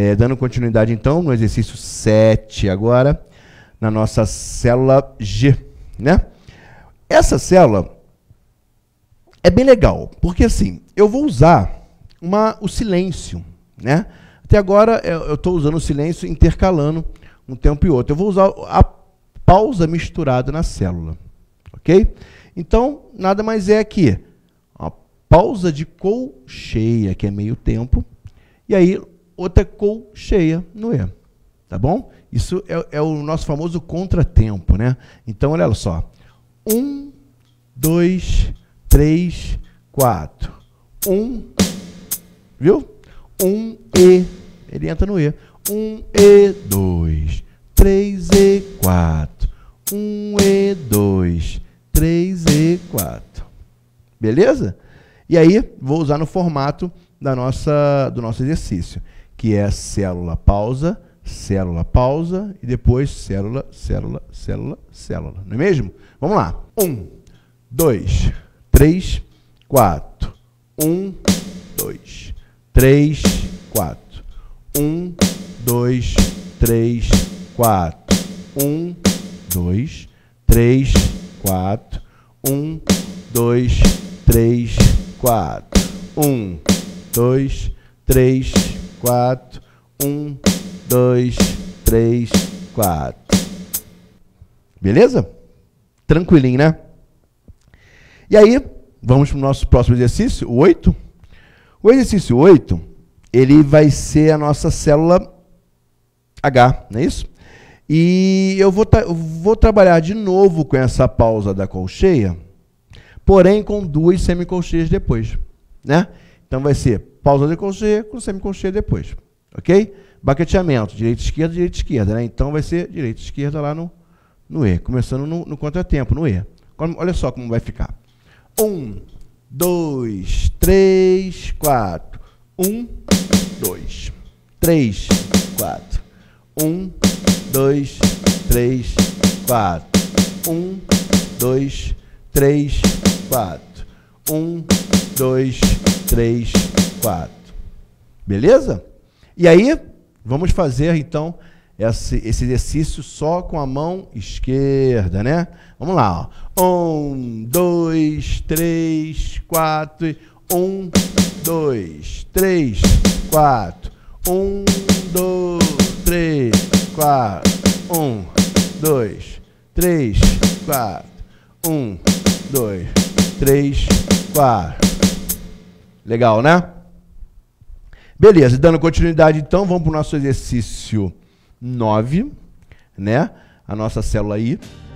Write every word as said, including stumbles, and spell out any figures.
É, dando continuidade, então, no exercício sete agora, na nossa célula G, né? Essa célula é bem legal, porque assim, eu vou usar uma, o silêncio, né? Até agora eu estou usando o silêncio intercalando um tempo e outro. Eu vou usar a pausa misturada na célula, ok? Então, nada mais é que a pausa de colcheia, que é meio tempo, e aí outra colcheia no E, tá bom? Isso é, é o nosso famoso contratempo, né? Então, olha só. Um, dois, três, quatro. Um, viu? Um, E. Ele entra no E. Um, E, dois, três, E, quatro. Um, E, dois, três, E, quatro. Beleza? E aí, vou usar no formato da nossa, do nosso exercício, que é célula pausa, célula pausa e depois célula, célula, célula, célula. Não é mesmo? Vamos lá. Um, dois, três, quatro. Um, dois, três, quatro. Um, dois, três, quatro. Um, dois, três, quatro. Um, dois, três, quatro. Um, dois, três, quatro. Um, dois, três, quatro. Beleza? Tranquilinho, né? E aí, vamos para o nosso próximo exercício, o oito. O exercício oito, ele vai ser a nossa célula H, não é isso? E eu vou, eu vou trabalhar de novo com essa pausa da colcheia, porém com duas semicolcheias depois, né? Então vai ser pausa de colcheia com semicolcheia depois, ok? Baqueteamento, direita, esquerda, direita, esquerda, né? Então vai ser direita, esquerda lá no, no E, começando no, no contratempo, no E. Olha só como vai ficar. Um, dois, três, quatro. Um, dois, três, quatro. Um, dois, três, quatro. Um, dois, três, quatro. Um, dois, três, quatro. Beleza? E aí, vamos fazer, então, esse, esse exercício só com a mão esquerda, né? Vamos lá, ó. Um, dois, três, quatro. Um, dois, três, quatro. Um, dois, três, quatro. Um, dois, três, quatro. Um, dois, três, quatro. Legal, né? Beleza, dando continuidade, então, vamos para o nosso exercício nove, né? A nossa célula I.